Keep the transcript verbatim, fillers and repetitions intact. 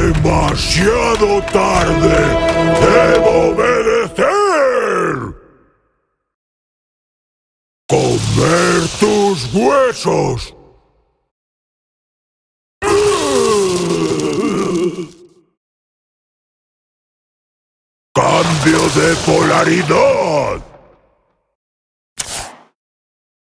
¡Demasiado tarde! ¡Debo obedecer! ¡Comer tus huesos! ¡Cambio de polaridad!